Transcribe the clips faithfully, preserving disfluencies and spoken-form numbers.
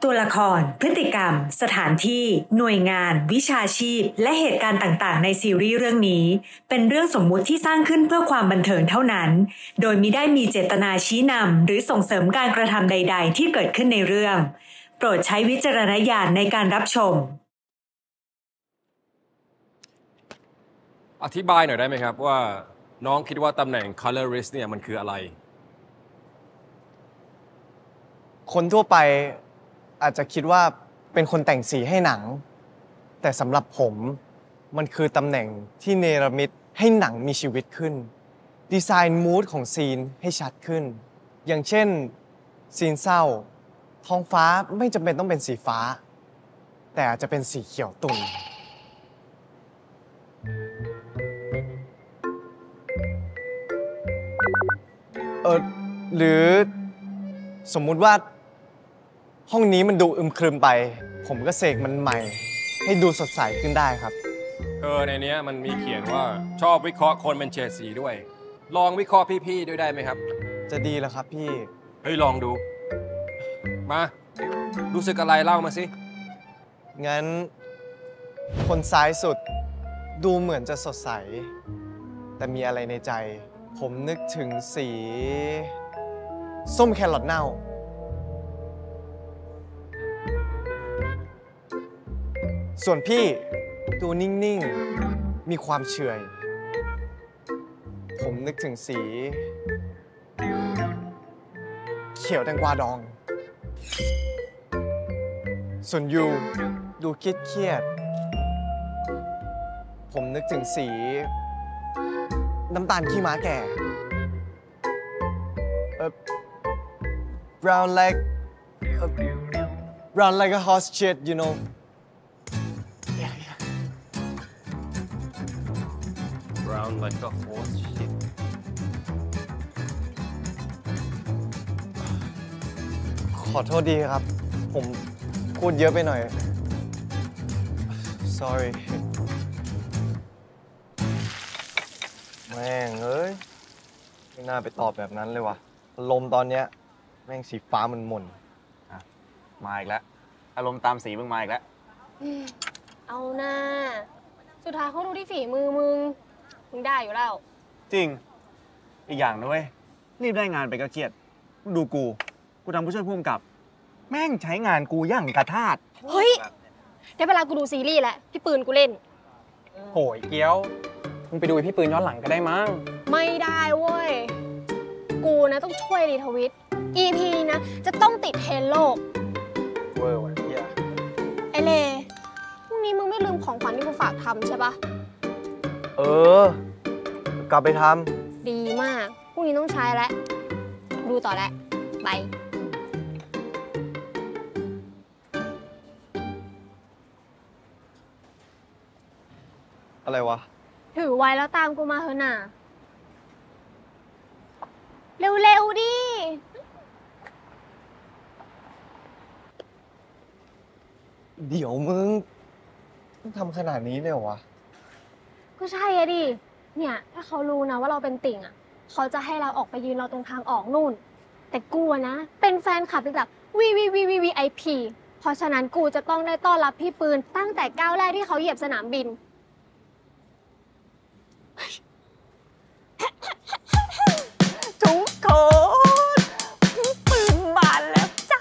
ตัวละครพฤติกรรมสถานที่หน่วยงานวิชาชีพและเหตุการณ์ต่างๆในซีรีส์เรื่องนี้เป็นเรื่องสมมุติที่สร้างขึ้นเพื่อความบันเทิงเท่านั้นโดยมิได้มีเจตนาชี้นำหรือส่งเสริมการกระทำใดๆที่เกิดขึ้นในเรื่องโปรดใช้วิจารณญาณในการรับชมอธิบายหน่อยได้ไหมครับว่าน้องคิดว่าตำแหน่ง colorist เนี่ยมันคืออะไรคนทั่วไปอาจจะคิดว่าเป็นคนแต่งสีให้หนังแต่สำหรับผมมันคือตำแหน่งที่เนรมิตให้หนังมีชีวิตขึ้นดีไซน์มูดของซีนให้ชัดขึ้นอย่างเช่นซีนเศร้าท้องฟ้าไม่จำเป็นต้องเป็นสีฟ้าแต่อาจจะเป็นสีเขียวตุ่นเออหรือสมมุติว่าห้องนี้มันดูอึมครึมไปผมก็เสกมันใหม่ให้ดูสดใสขึ้นได้ครับเออในนี้มันมีเขียนว่าชอบวิเคราะห์คนเป็นเฉดสีด้วยลองวิเคราะห์พี่ๆด้วยได้ไหมครับจะดีแล้วครับพี่เฮ้ยลองดูมารู้สึกอะไรเล่ามาสิงั้นคนซ้ายสุดดูเหมือนจะสดใสแต่มีอะไรในใจผมนึกถึงสีส้มแครอทเน่าส่วนพี่ดูนิ่งๆมีความเฉื่อยผมนึกถึงสีเขียวแตงกวาดองส่วนยูดูเครียดๆผมนึกถึงสีน้ำตาลขี้ม้าแก่เอ่อ brown like uh, brown like a horse shit you know yeah yeah brown like a horse shit ขอโทษดีครับผมพูดเยอะไปหน่อย sorry แม่งเอ้ยไม่น่าไปตอบแบบนั้นเลยว่ะลมตอนเนี้ยแม่งสีฟ้ามันหม่นอ่ะมาอีกแล้วอารมณ์ตามสีมึงมาอีกแล้วเอาหน้าสุดท้ายเขาดูที่ฝีมือมึงมึงได้อยู่แล้วจริงอีกอย่างนะเว้ยรีบได้งานไปก็เครียดดูกูกูทำผู้ช่วยผู้กำกับแม่งใช้งานกูอย่างกระทาดเฮ้ยได้เวลากูดูซีรีส์แล้วพี่ปืนกูเล่นโหยเกี้ยวมึงไปดูพี่ปืนย้อนหลังก็ได้มั้งไม่ได้เว้ยกูนะต้องช่วยรีทวิต อี พี นะจะต้องติดเทรนด์โลกเวอร์วันเฮียไอเล่พรุ่งนี้มึงไม่ลืมของขวัญที่กูฝากทำใช่ปะเออกลับไปทำดีมากพรุ่งนี้ต้องใช้แล้วดูต่อแล้วไปอะไรวะถือไว้แล้วตามกูมาเถอะน่ะเร็วๆดิเดี๋ยวมึงต้องทำขนาดนี้เลยเหรอวะก็ใช่อะดิเนี่ยถ้าเขารู้นะว่าเราเป็นติ่งอ่ะเขาจะให้เราออกไปยืนรอตรงทางออกนู่นแต่กูนะเป็นแฟนคลับแบบวีวีวีวีวีไอพีเพราะฉะนั้นกูจะต้องได้ต้อนรับพี่ปืนตั้งแต่ก้าวแรกที่เขาเหยียบสนามบินทุกคนพี่ปืนมาแล้วจ้า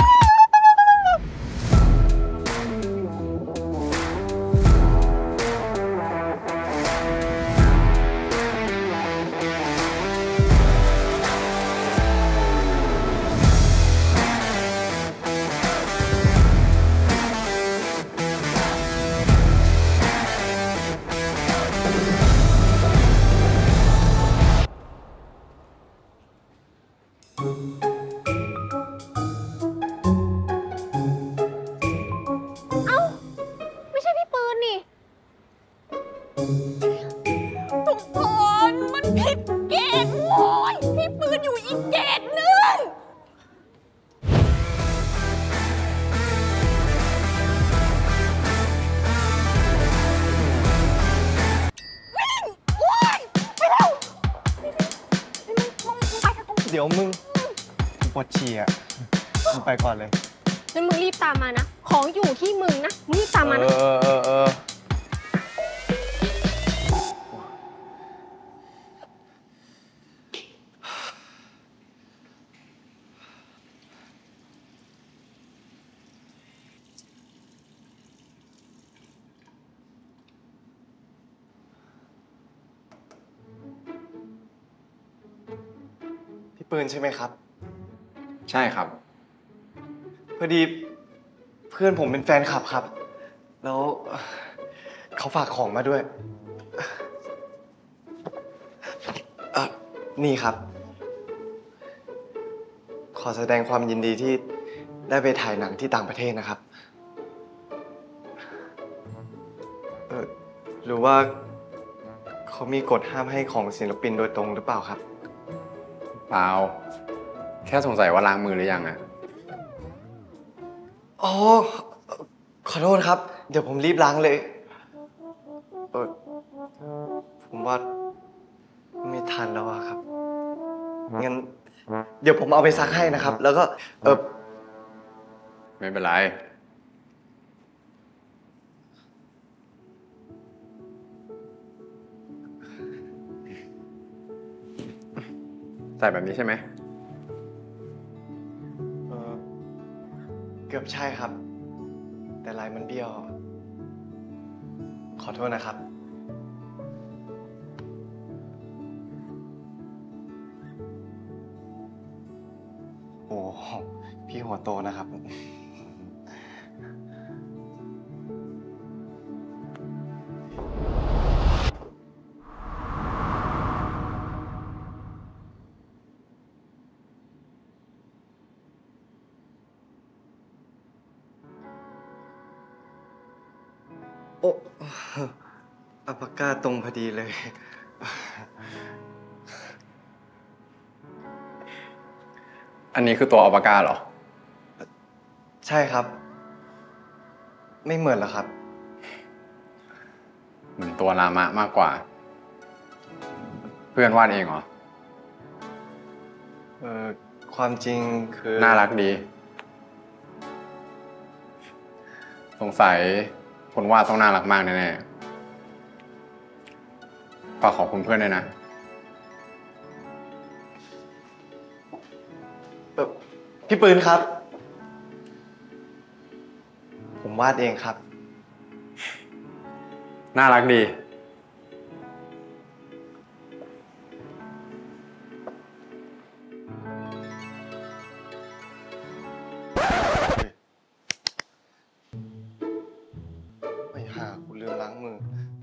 ทุกคนมันผิดเกณฑ์โว้ยพี่ปืนอยู่อีกเกณฑ์นึงวิ่งโว้ยไปเร็วมึงไปกับกูเดี๋ยวมึงปวดฉี่อ่ะมึงไปก่อนเลยงั้นมึงรีบตามมานะ ของอยู่ที่มึงนะ มึงรีบตามมานะเออเออเออพี่ปืนใช่ไหมครับใช่ครับพอดีเพื่อนผมเป็นแฟนคลับครับ แล้วเขาฝากของมาด้วยเอ่อนี่ครับ ขอแสดงความยินดีที่ได้ไปถ่ายหนังที่ต่างประเทศนะครับเออหรือว่าเขามีกฎห้ามให้ของศิลปินโดยตรงหรือเปล่าครับเปล่า แค่สงสัยว่าล้างมือหรือยังอะอ๋อ ขอโทษครับ เดี๋ยวผมรีบล้างเลยเออผมว่าไม่ทันแล้วอะครับ งั้นเดี๋ยวผมเอาไปซักให้นะครับ แล้วก็เออไม่เป็นไร ใส่แบบนี้ใช่ไหมเออเกือบใช่ครับ แต่ลายมันเบี้ยว ขอโทษนะครับ โอ้พี่หัวโตนะครับ โอ้อัปปากกาตรงพอดีเลยอันนี้คือตัวอัลปาก้าเหรอใช่ครับ ไม่เหมือนหรอครับเหมือนตัวลามะมากกว่า เพื่อนวาดเองเหรอเออความจริงคือน่ารักดี สงสัยคนวาดต้องน่ารักมากแน่ๆฝากขอบคุณเพื่อนด้วยนะเอ่อพี่ปืนครับ ผมวาดเองครับน่ารักดีไม่ห่ากูลืมล้างมือ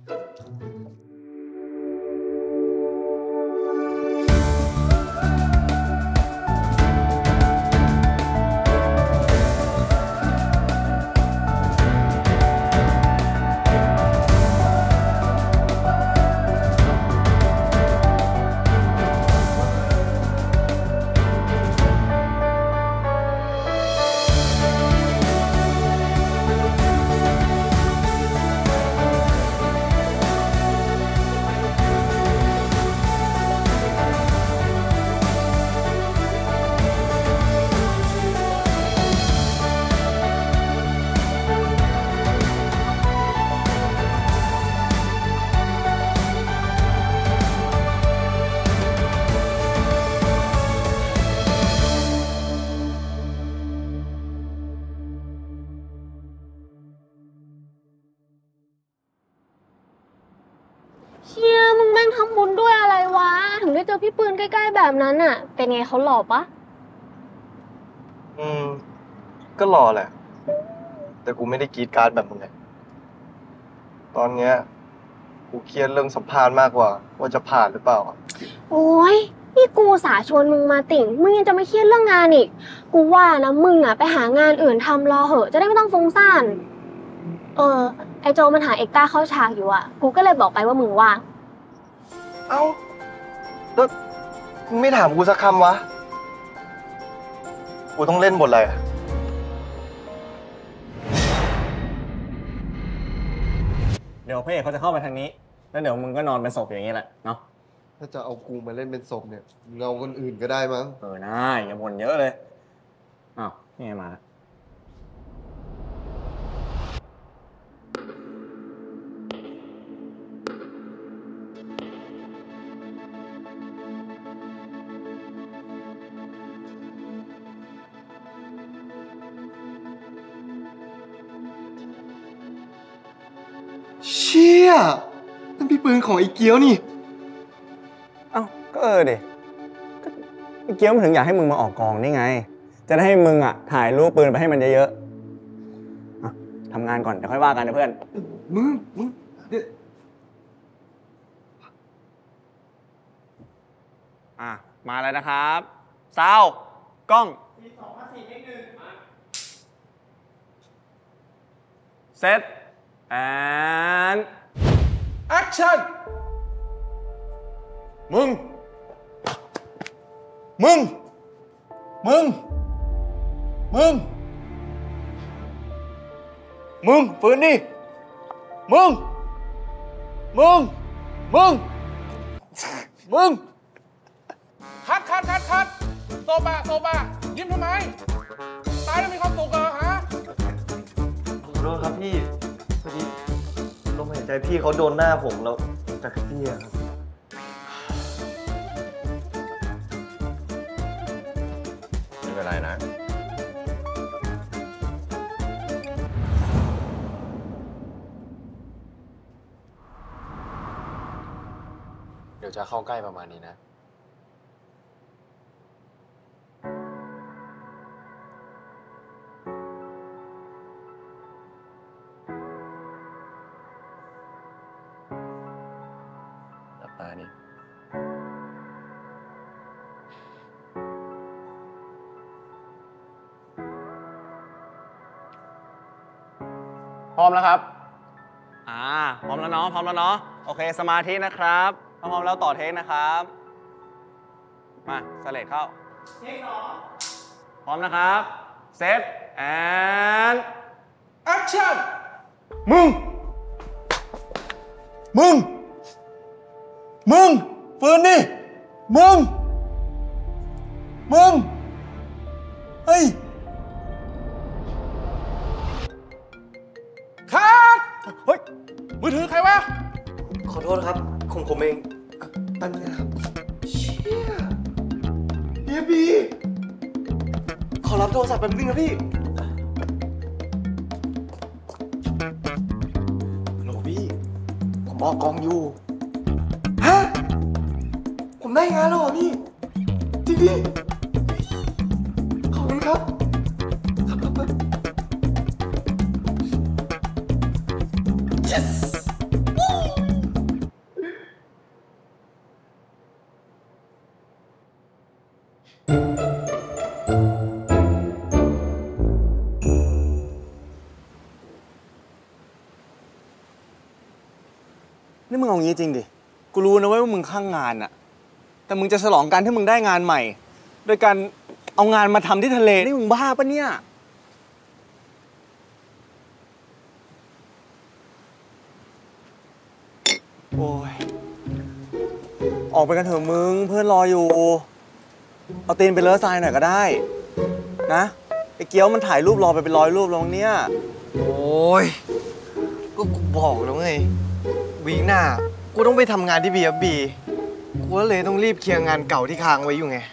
เชี่ยมึงแม่งทำบุญด้วยอะไรวะ ถึงได้เจอพี่ปืนใกล้ๆแบบนั้นอะเป็นไงเขาหล่อปะอืม ก็รอแหละ แต่กูไม่ได้กรีดการ์ดแบบมึงไงตอนเนี้ยกูเครียดเรื่องสัมภาษณ์มากกว่า ว่าจะผ่านหรือเปล่าโอ้ยนี่กูสาชวนมึงมาติ่ง มึงยังจะมาเครียดเรื่องงานอีก กูว่านะมึงอะไปหางานอื่นทำรอเหอะ จะได้ไม่ต้องฟุ้งซ่าน เออ ไอโจมันหาเอกต้าเข้าฉากอยู่อะกูก็เลยบอกไปว่ามึงว่างเอ้า แล้วมึงไม่ถามกูสักคำวะ กูต้องเล่นบทอะไรอะเดี๋ยวพระเอกเขาจะเข้ามาทางนี้ แล้วเดี๋ยวมึงก็นอนเป็นศพอย่างนี้แหละเนาะถ้าจะเอากูมาเล่นเป็นศพเนี่ยเงาคนอื่นก็ได้มั้งเออน่าอย่าบ่นเยอะเลย อ้าว นี่ไงมาแล้วเชี่ยนั่นพี่ปืนของไอ้เกียวนี่เอ้าก็เออดิก็ไอ้เกียวมันถึงอยากให้มึงมาออกกองนี่ไง จะได้ให้มึงอ่ะถ่ายรูปปืนไปให้มันเยอะๆอ่ะทำงานก่อนเดี๋ยวค่อยว่ากันนะเพื่อนมึง มึงเดี๋ยวอ่ะมาแล้วนะครับซาวกล้องเซตแอนแอคชั่นมึง มึง มึง มึง มึงฝืนดิ มึง มึง มึง มึงคัดคัดคัดคัดโซบะโซบะยิ้มทำไม ตายแล้วมีความสุขเหรอฮะขอโทษครับพี่พอดีลมหายใจพี่เขาโดนหน้าผมแล้วจากพี่อะครับไม่เป็นไรนะ เดี๋ยวจะเข้าใกล้ประมาณนี้นะ หลับตานี่พร้อมแล้วครับ อ่า พร้อมแล้วเนาะ พร้อมแล้วเนาะ โอเค สมาธินะครับพร้อมแล้วต่อเทคนะครับ มาสเลดเข้า เทคสองพร้อมนะครับ เซตแอนแอคชั่น มึง มึง มึงฝืนดิ มึง มึง เฮ้ยคัดเฮ้ย มือถือใครวะขอโทษครับของผมเองแป๊บนึงนะครับเชี่ยเฮียบีขอรับโทรศัพท์แป๊บนึงนะพี่โหลพี่ผมออกกองอยู่ฮะผมได้งานแล้วเหรอพี่จริงพี่ขอบคุณครับครับครับครับ yes นี่มึงเอางี้จริงดิ กูรู้นะเว้ยว่ามึงข้างงานอะแต่มึงจะฉลองกันที่มึงได้งานใหม่ โดยการเอางานมาทำที่ทะเล นี่มึงบ้าปะเนี่ย โอ้ย ออกไปกันเถอะมึง เพื่อนรออยู่ เอาตีนไปเลอะทรายหน่อยก็ได้ นะ ไอ้เกี๊ยวมันถ่ายรูปรอไปเป็นร้อยรูปแล้วเนี่ยโอ้ยก็กูบอกแล้วไงวีคหน้ากูต้องไปทำงานที่บีเอฟบีกูก็เลยต้องรีบเคลียร์งานเก่าที่ค้างไว้อยู่ไง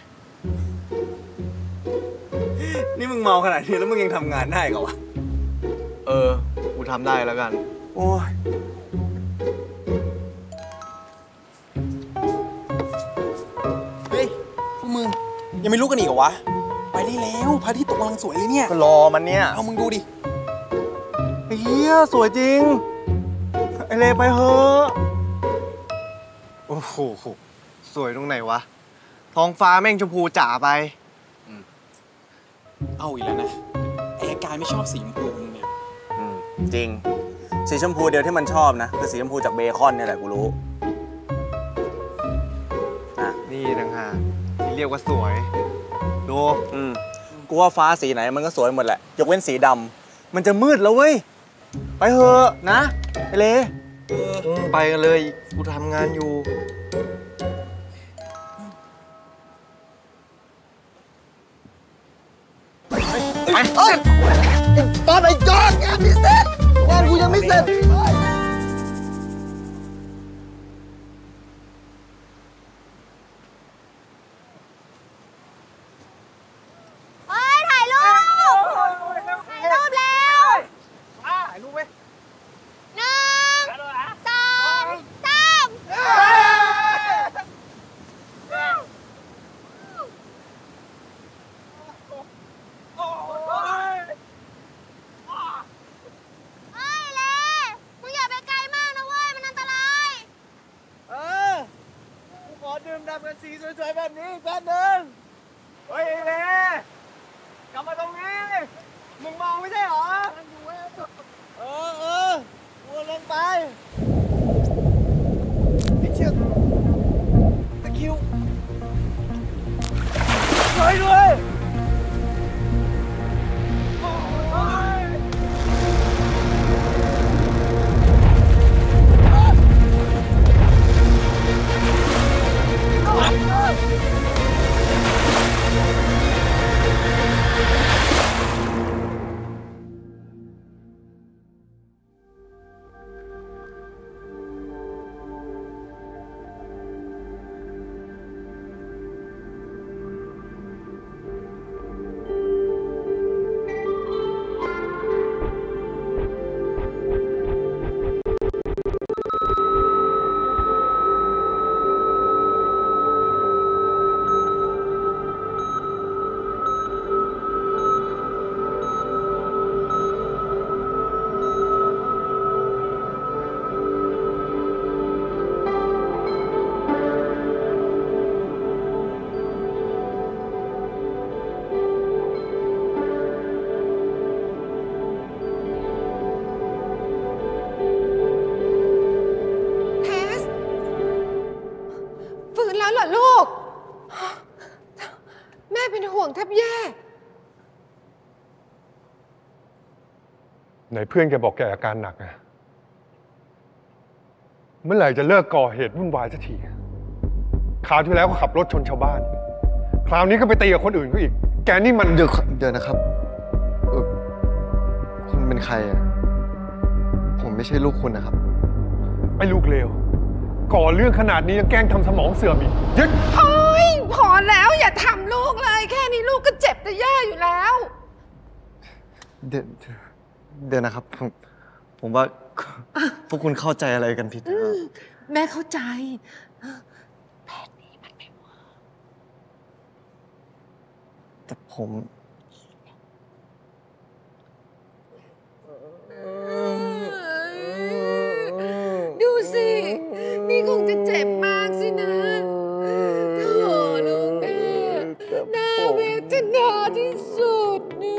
นี่มึงเมาขนาดนี้แล้วมึงยังทำงานได้เหรอวะเออ กูทำได้แล้วกันโอ้ยเฮ้ยพวกมึงยังไม่รู้กันอีกเหรอวะ ไปได้แล้วพระอาทิตย์ตกกำลังสวยเลยเนี่ยก็รอมันเนี่ยเอามึงดูดิไอ้เหี้ยสวยจริง ไอเลไปเถอะโอ้โห สวยตรงไหนวะ ท้องฟ้าแม่งชมพูจ๋าไปเอาอีกแล้วนะไอ้กายไม่ชอบสีชมพูมึงเนี่ยอืมจริง สีชมพูเดียวที่มันชอบนะ คือสีชมพูจากเบคอนเนี่ยแหละกูรู้อ่ะนี่ต่างหากที่เรียกว่าสวย ดูอืมกูว่าฟ้าสีไหนมันก็สวยหมดแหละ ยกเว้นสีดำมันจะมืดแล้วเว้ย ไปเถอะนะไอเลไปกันเลย กูทำงานอยู่เอ้ยตอนไอ้จอดงานไม่เสร็จงานกูยังไม่เสร็จเฮ้ย ถ่ายรูป ถ่ายรูปแล้วถ่ายรูปไว้หนึ่งกำลังไปไอ้เชือกตะคิวช่วยด้วยลูกแม่เป็นห่วงแทบแย่ไหนเพื่อนแกบอกแกอาการหนักอะเมื่อไหร่จะเลิกก่อเหตุวุ่นวายสักทีคราวที่แล้วก็ขับรถชนชาวบ้านคราวนี้ก็ไปตีกับคนอื่นก็อีกแกนี่มันเดี๋ยวเดี๋ยวนะครับเออคุณเป็นใครอะผมไม่ใช่ลูกคุณนะครับไอ้ลูกเลวก่อเรื่องขนาดนี้ยังแกล้งทำสมองเสื่อมอีกยึดโอ้ยพอแล้วอย่าทำลูกเลยแค่นี้ลูกก็เจ็บจะแย่อยู่แล้วเดี๋ยวเดี๋ยวนะครับผมผมว่าพวกคุณเข้าใจอะไรกันผิดนะครับแม่เข้าใจแพทย์นี้มันไม่ว่าแต่ผมดูสินี่คงจะเจ็บมากสินะโธ่ลูกแม่น่าเวทนาที่สุดนี่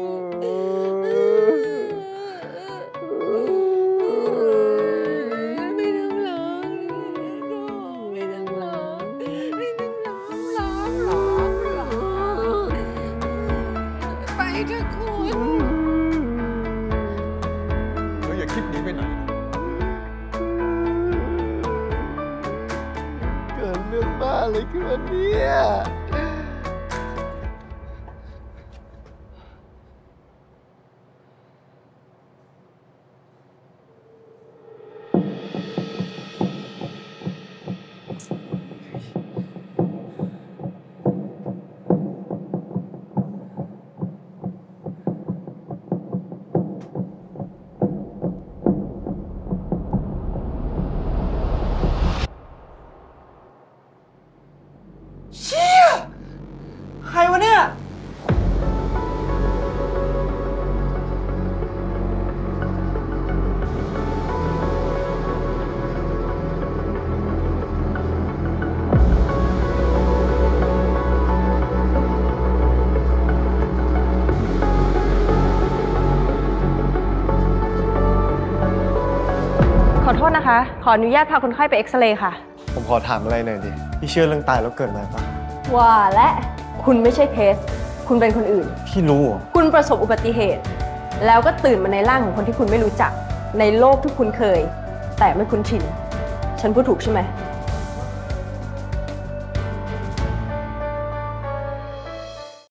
ไม่ต้องร้องไม่ต้องร้องไม่ต้องร้องร้องร้องร้องไปเถอะคุณเฮ้ยอย่าคิดหนีไปไหนเกิดเรื่องบ้าอะไรขึ้นวะเนี่ยเชี่ยใครวะเนี่ยขอโทษนะคะ ขออนุญาตพาคนไข้ไปเอ็กซเรย์ค่ะผมขอถามอะไรหน่อยดิพี่เชื่อเรื่องตายแล้วเกิดอะไรปะว่าและคุณไม่ใช่เพสคุณเป็นคนอื่นพี่รู้เหรอคุณประสบอุบัติเหตุแล้วก็ตื่นมาในร่างของคนที่คุณไม่รู้จักในโลกที่คุณเคยแต่ไม่คุ้นชินฉันพูดถูกใช่ไหม